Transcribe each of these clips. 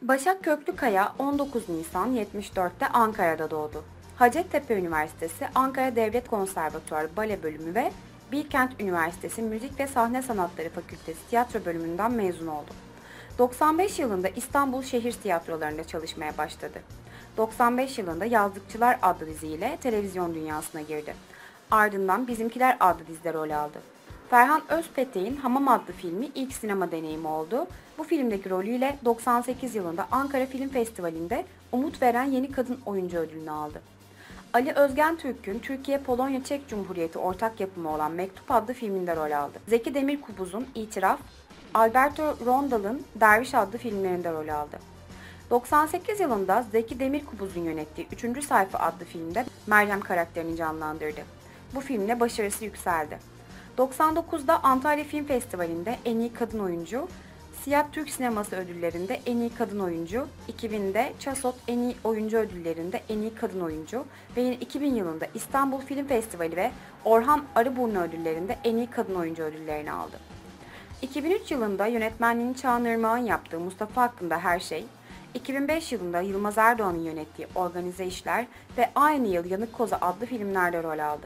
Başak Köklükaya 19 Nisan 74'te Ankara'da doğdu. Hacettepe Üniversitesi Ankara Devlet Konservatuarı Bale Bölümü ve Bilkent Üniversitesi Müzik ve Sahne Sanatları Fakültesi Tiyatro Bölümünden mezun oldu. 95 yılında İstanbul Şehir Tiyatroları'nda çalışmaya başladı. 95 yılında Yazlıkçılar adlı diziyle televizyon dünyasına girdi. Ardından Bizimkiler adlı dizide rol aldı. Ferhan Özpetek'in Hamam adlı filmi ilk sinema deneyimi oldu. Bu filmdeki rolüyle 98 yılında Ankara Film Festivali'nde umut veren yeni kadın oyuncu ödülünü aldı. Ali Özgen Türk'ün Türkiye-Polonya-Çek Cumhuriyeti ortak yapımı olan Mektup adlı filminde rol aldı. Zeki Demirkubuz'un İtiraf, Alberto Rondal'ın Derviş adlı filmlerinde rol aldı. 98 yılında Zeki Demirkubuz'un yönettiği 3. Sayfa adlı filmde Meryem karakterini canlandırdı. Bu filmle başarısı yükseldi. 99'da Antalya Film Festivali'nde en iyi kadın oyuncu, Siyah Türk Sineması ödüllerinde en iyi kadın oyuncu, 2000'de Çasot en iyi oyuncu ödüllerinde en iyi kadın oyuncu ve yine 2000 yılında İstanbul Film Festivali ve Orhan Arıburnu ödüllerinde en iyi kadın oyuncu ödüllerini aldı. 2003 yılında yönetmenliğini Çağan Irmak'ın yaptığı Mustafa Hakkında Her Şey, 2005 yılında Yılmaz Erdoğan'ın yönettiği Organize İşler ve aynı yıl Yanık Koza adlı filmlerde rol aldı.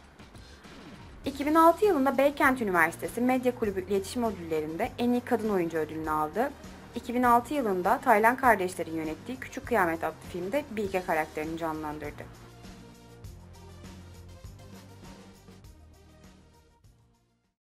2006 yılında Beykent Üniversitesi Medya Kulübü İletişim Ödülleri'nde en iyi kadın oyuncu ödülünü aldı. 2006 yılında Taylan kardeşlerin yönettiği Küçük Kıyamet adlı filmde Bilge karakterini canlandırdı.